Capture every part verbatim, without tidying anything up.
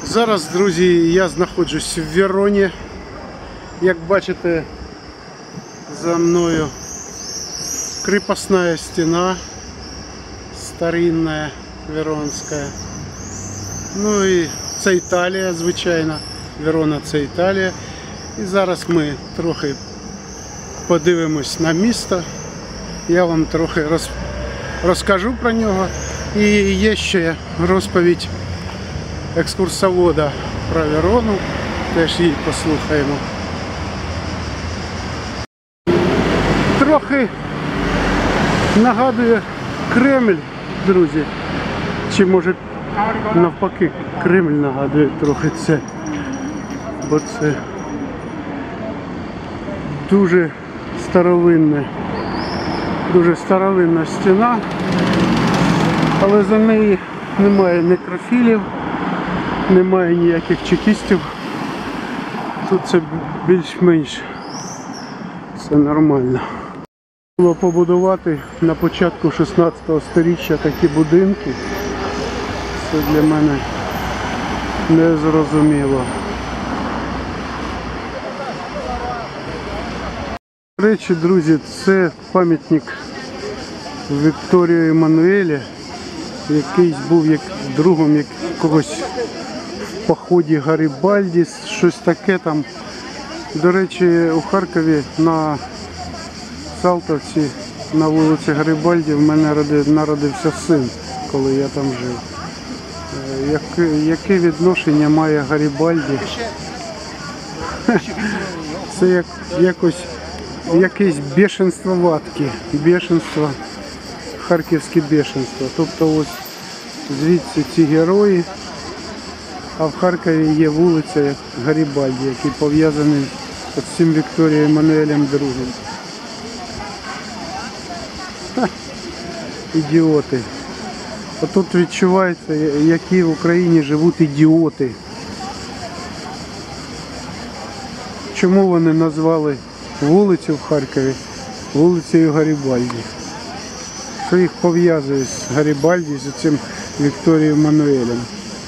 Зараз, друзі, я знаходжусь в Вероні. Як бачите, за мною крепостная стена старинная, веронська. Ну і це Італія, звичайно. Верона це Італія. І зараз ми трохи подивимось на місто. Я вам трохи роз... розкажу про нього. І є ще розповідь екскурсовода про Верону. Теж її послухаємо. Трохи нагадує Кремль, друзі. Чи може навпаки Кремль нагадує трохи це. Бо це дуже старовинна, дуже старовинна стіна, але за неї немає некрофілів, немає ніяких чекістів. Тут це більш-менш все нормально. Було побудувати на початку шістнадцятого сторіччя такі будинки. Це для мене незрозуміло. До речі, друзі, це пам'ятник Вікторії Еммануелі, який був як другом якогось в поході Гарібальді, щось таке там. До речі, у Харкові на Салтовці, на вулиці Гарібальді, в мене народився син, коли я там жив. Яке, яке відношення має Гарібальді? Це як, якось якесь бешенство ватки, бешенство, харківське бешенство. Тобто ось звідси ці герої, а в Харкові є вулиця як Гарібальді, який пов'язаний з цим Вікторією Еммануелем другим. Ха, ідіоти. Отут відчувається, які в Україні живуть ідіоти. Чому вони назвали вулицю в Харкові вулицею Гарібальді? Що їх пов'язує з Гарібальді, з цим Вікторією Еммануелем?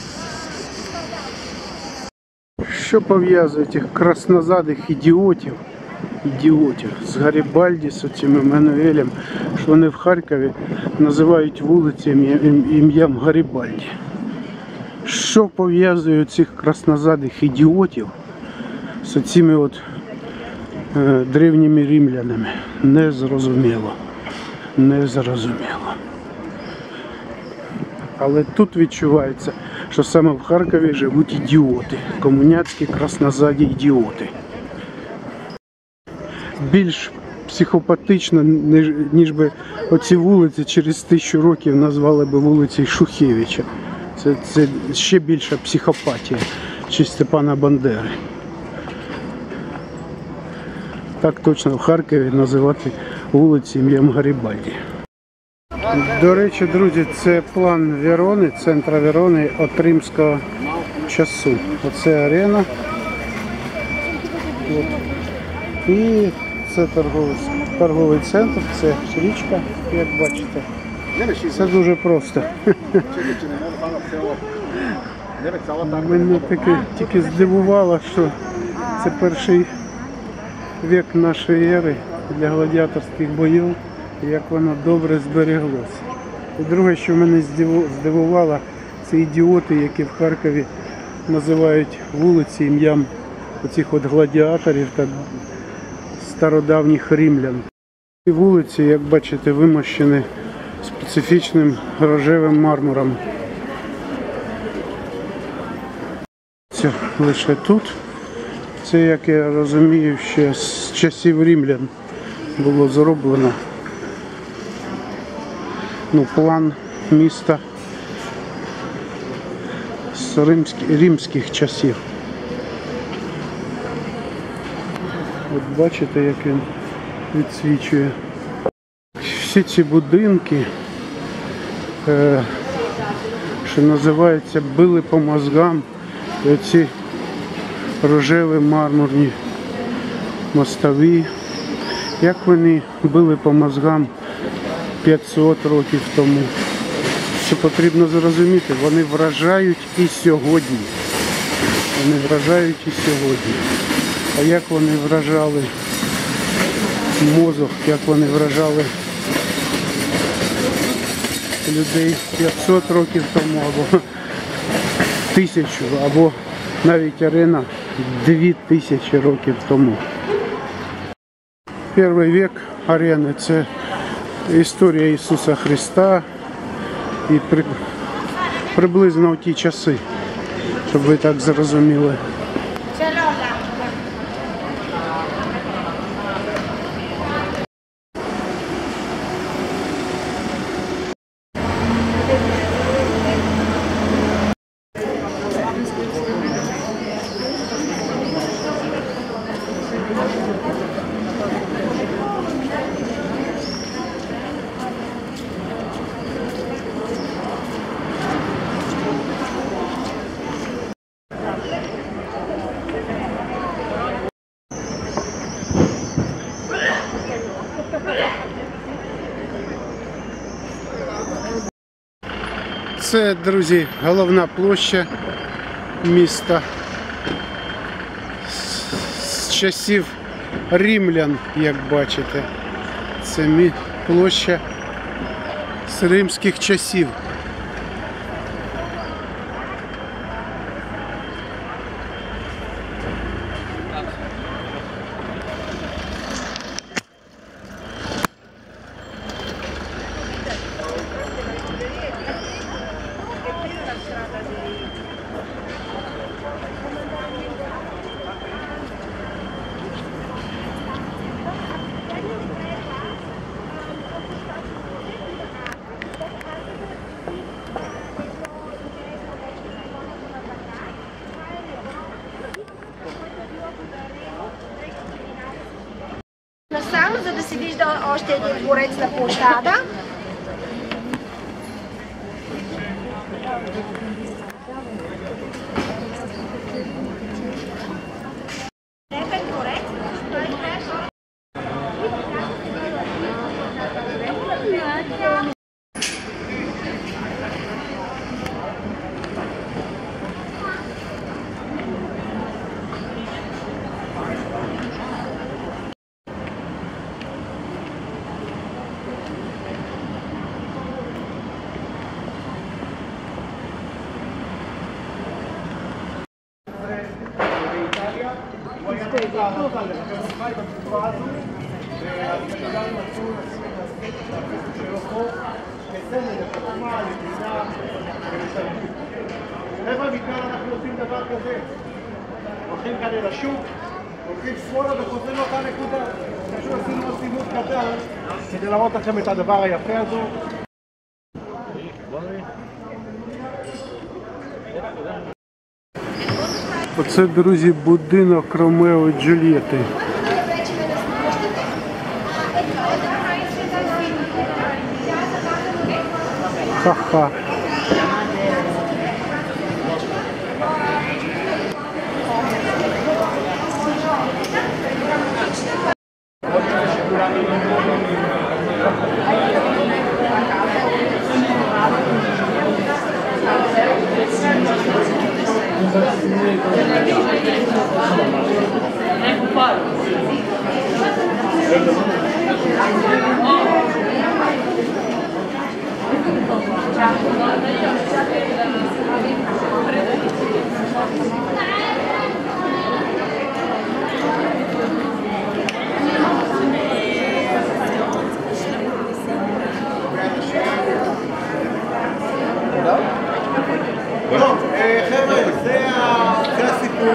Що пов'язує цих краснозадих ідіотів, ідіотів з Гарібальді, з цим Еммануелем, що вони в Харкові називають вулиці ім'ям Гарібальді? Що пов'язує цих краснозадих ідіотів з цими от е, древніми римлянами? Незрозуміло. Незрозуміло. Але тут відчувається, що саме в Харкові живуть ідіоти. Комуняцькі краснозаді ідіоти. Більш психопатично, ніж би оці вулиці через тисячу років назвали би вулицею Шухевича. Це, це ще більша психопатія, чи Степана Бандери. Так точно в Харкові називати вулиці ім'ям Гарібальді. До речі, друзі, це план Верони, центра Верони від римського часу. Оце арена. От. І це торговий, торговий центр, це річка, як бачите. Це дуже просто. Мене таки, тільки здивувало, що це перший вік нашої ери для гладіаторських боїв, як воно добре збереглося. І друге, що мене здивувало, це ідіоти, які в Харкові називають вулиці ім'ям оцих от гладіаторів та стародавніх римлян. Ці вулиці, як бачите, вимощені специфічним рожевим мармуром. Це лише тут. Це, як я розумію, ще з часів римлян було зроблено. Ну, план міста з римських, римських часів. От бачите, як він відсвічує. Всі ці будинки, е, що називається, били по мозгам. І оці рожеві мармурні мостові. Як вони били по мозгам п'ятсот років тому. Це потрібно зрозуміти, вони вражають і сьогодні. Вони вражають і сьогодні. А як вони вражали мозок, як вони вражали людей п'ятсот років тому, або тисячу, або навіть арена дві тисячі років тому. Перший вік арени – це історія Ісуса Христа і при, приблизно в ті часи, щоб ви так зрозуміли. Це, друзі, головна площа міста з часів римлян, як бачите. Це площа з римських часів. Само за да се вижда още един дворец на площада. רבע מכאן אנחנו עושים דבר כזה, הולכים כאן אל השוק, הולכים שמאלה וחוזרים לאותה נקודה. פשוט עשינו סיבוב קטן כדי להראות לכם את הדבר היפה הזה. Оце, друзі, будинок Ромео і Джульєти. Ха-ха. טוב, חבר'ה, זה הסיפור,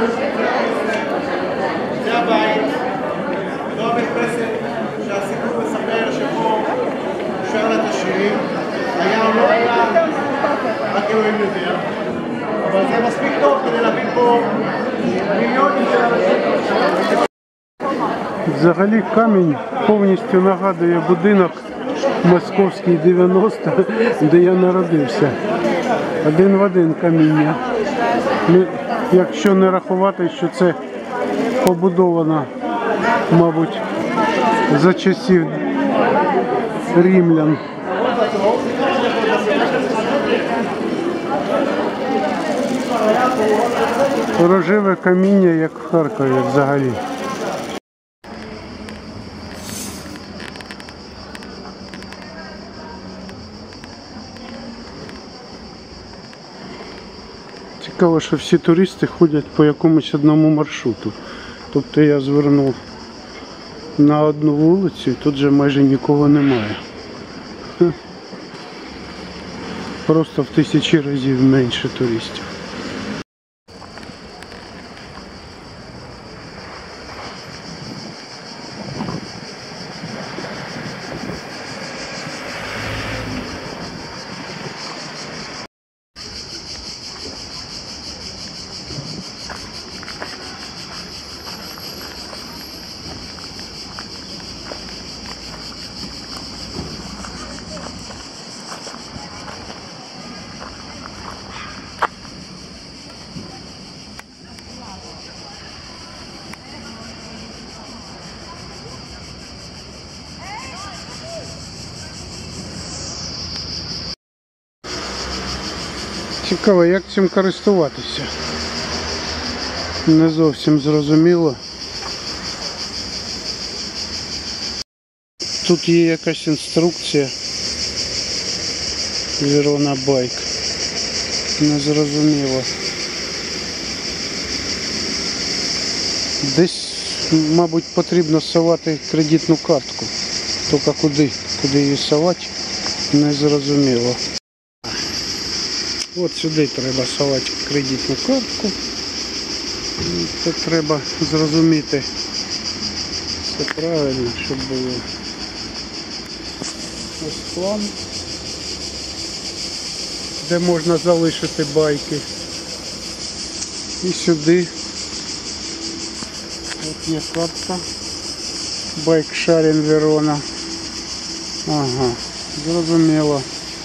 זה הבית, זו המרפסת שהסיפור מספר שבו שר לה את השירים, היה או לא היה, רק אלוהים יודע, אבל זה מספיק טוב כדי להביא פה מיליונים של אנשים. Взагалі камінь повністю нагадує будинок Московський дев'яносто, де я народився. Один в один каміння. Якщо не рахувати, що це побудовано, мабуть, за часів римлян. Thank you. Рожеве каміння, як в Харкові взагалі. Цікаво, що всі туристи ходять по якомусь одному маршруту. Тобто я звернув на одну вулицю і тут же майже нікого немає. Просто в тисячі разів менше туристів. Цікаво, як цим користуватися. Не зовсім зрозуміло. Тут є якась інструкція. Верона Байк. Не зрозуміло. Десь, мабуть, потрібно совати кредитну картку. Тільки куди? Куди її совати? Не зрозуміло. От сюди треба совати кредитну картку. Це треба зрозуміти все правильно, щоб було. Ось план, де можна залишити байки. І сюди. От є картка. Байк Шарін Верона. Ага, зрозуміло.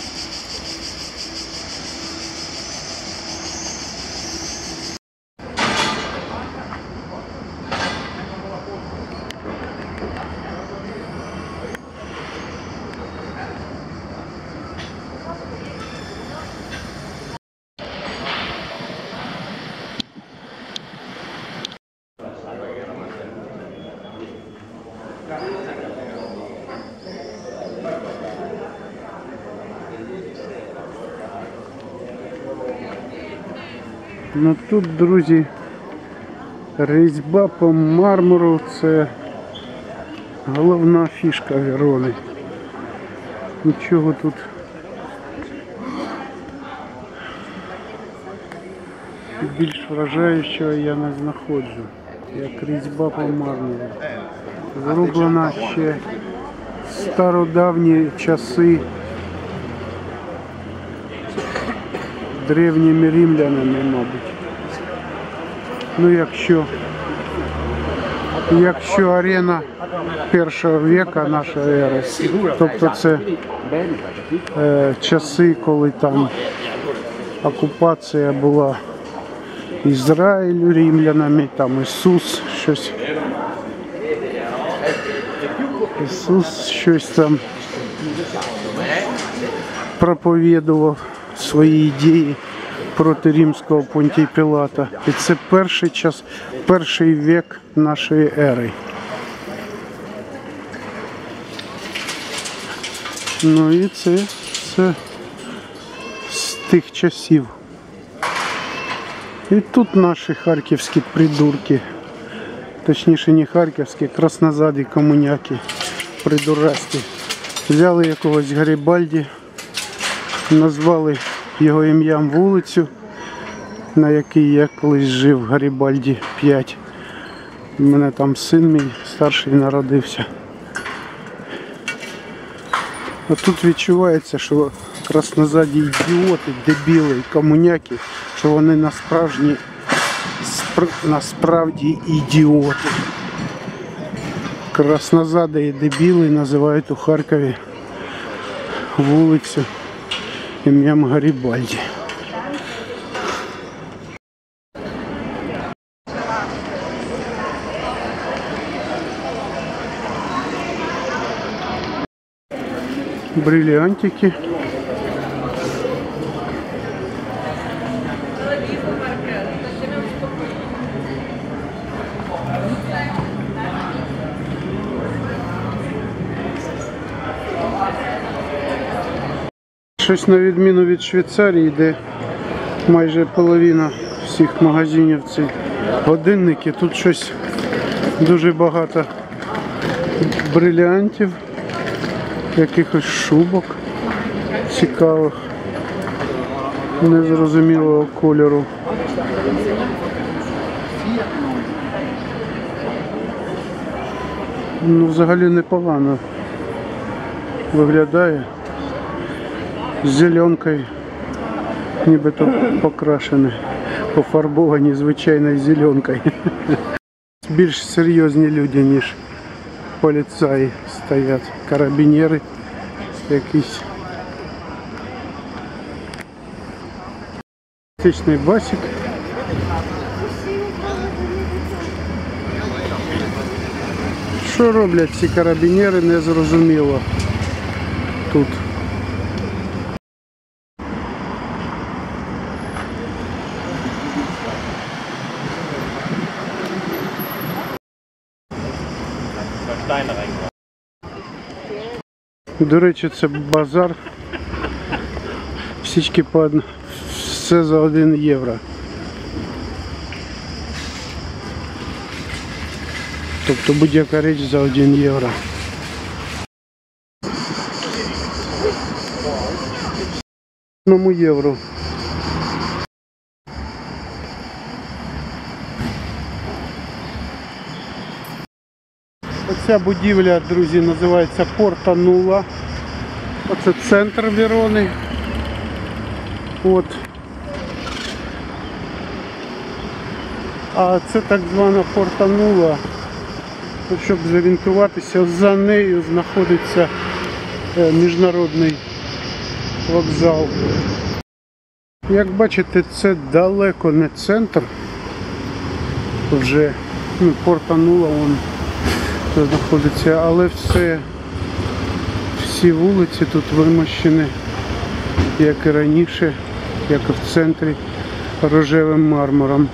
Ну тут, друзі, різьба по мармуру – це головна фішка Верони. Нічого тут більш вражаючого я не знаходжу, як різьба по мармуру. Зроблена ще в стародавні часи древніми римлянами, мабуть. Ну, якщо, якщо арена першого віка нашої ери, тобто це е, часи, коли там окупація була Ізраїлю римлянами, там Ісус щось, Ісус щось там проповідував свої ідеї проти римського Понтія Пілата. І це перший час, перший вік нашої ери. Ну і це все з тих часів. І тут наші харківські придурки, точніше не харківські, краснозаді комуняки, придурасті. Взяли якогось Гарібальді, назвали його ім'ям вулицю, на якій я колись жив, Гарібальді п'ять. У мене там син мій старший народився. А тут відчувається, що краснозаді ідіоти, дебіли, комуняки, що вони насправді, спр... насправді ідіоти. Краснозаді і дебіли називають у Харкові вулицю ім'ям Гарібальді. Бриллиантики. Щось на відміну від Швейцарії, де майже половина всіх магазинів це годинники. Тут щось дуже багато брилянтів, якихось шубок цікавих, незрозумілого кольору. Ну, взагалі непогано виглядає. З зеленкою, нібито покрашені, пофарбовані звичайною зеленкою. Більш серйозні люди, ніж поліцаї стоять, карабінери якісь. Тичний басик. Що роблять ці карабінери, не зрозуміло тут. До речі, це базар. Всічки по одному. Все за один євро. Тобто будь-яка річ за один євро. Одному євро. Оця будівля, друзі, називається Порта Нула. Оце центр Верони. От. А це так звана Порта Нула. Щоб зорієнтуватися, за нею знаходиться міжнародний вокзал. Як бачите, це далеко не центр. Вже ну, Порта Нула вон знаходиться, але все, всі вулиці тут вимощені, як і раніше, як і в центрі, рожевим мармуром.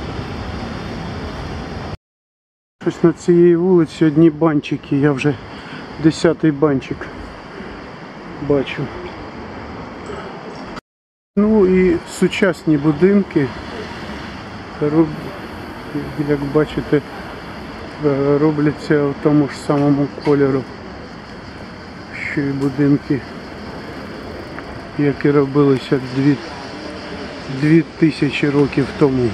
Ось на цієї вулиці одні банчики, я вже десятий банчик бачу. Ну і сучасні будинки, як бачите, робляться в тому ж самому кольору, що і будинки, які робилися дві, дві тисячі років тому.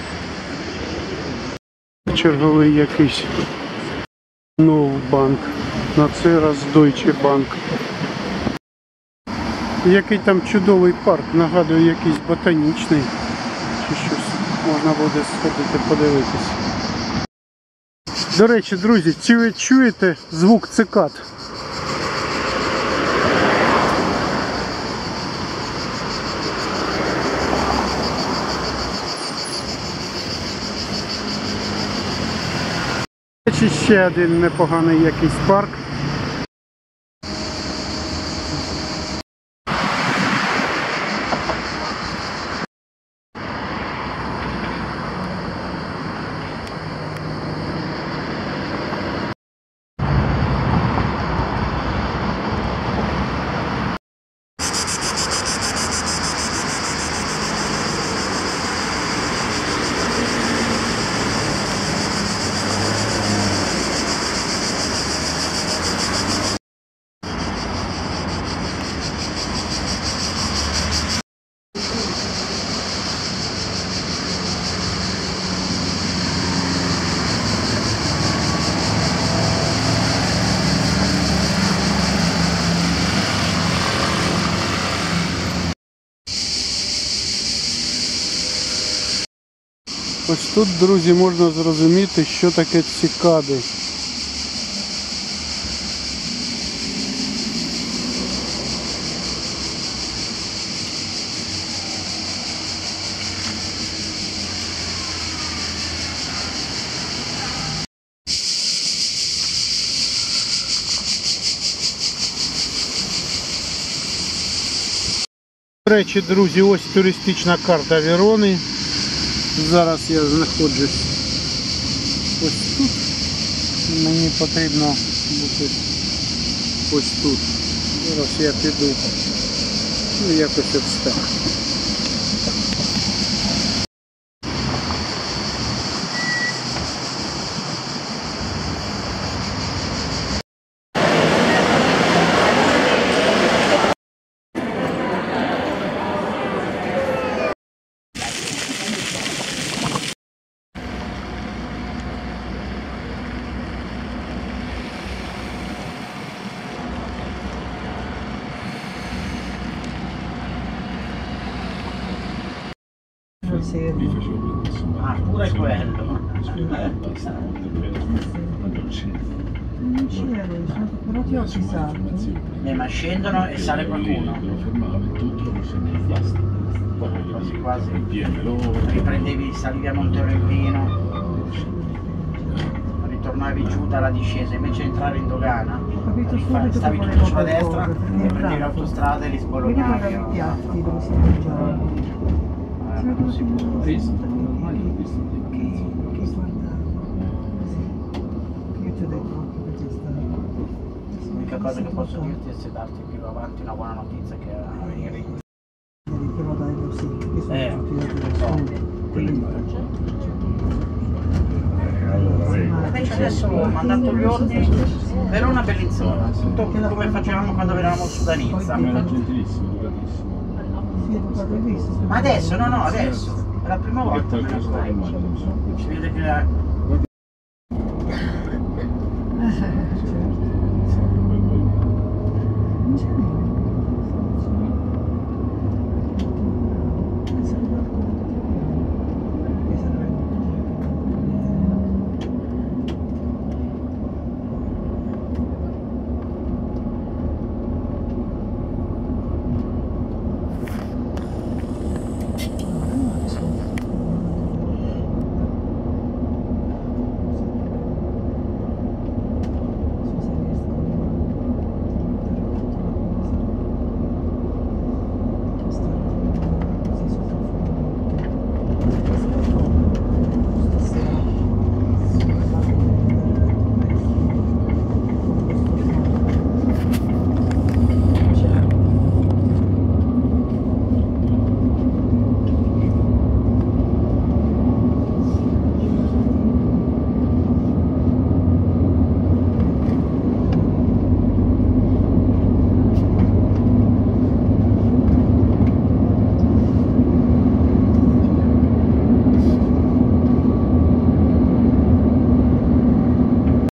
Черговий якийсь Новбанк, на цей раз Deutsche Bank. Який там чудовий парк, нагадує якийсь ботанічний, чи щось можна буде сходити подивитися. До речі, друзі, чи ви чуєте звук цикад? Ще один непоганий якийсь парк. Ось тут, друзі, можна зрозуміти, що таке цикади. До речі, друзі, ось туристична карта Верони. Зараз я знаходжусь ось тут. Мені потрібно бути ось тут. Зараз я піду Ну, якось от так. Ah, pure quello. Non c'ero, però ti ho avvisato. Eh, ma scendono e sale qualcuno. Quasi quasi. Riprendevi, salivi a Monterellino, ritornavi giù dalla discesa, invece di entrare in dogana, rifa- stavi tutto sulla destra e prendevi l'autostrada e li Vedi sbolognavi. magari i piatti dove si mangiava. Eh, ma non si può. Che guardavo. Io ti ho detto anche che c'è stato. L'unica cosa che posso dirti è se darti più avanti una buona notizia che a venire. Però dai, lo sì, che sono Eh, tutti da so. Invece adesso ho mandato gli ordini, Verona Bellinzona, tutto come facevamo quando eravamo su da Nizza. Era gentilissimo, educatissimo. Sì, educato, hai visto? Ma adesso, no no, adesso, è la prima volta, me ne accorgo. Si vede che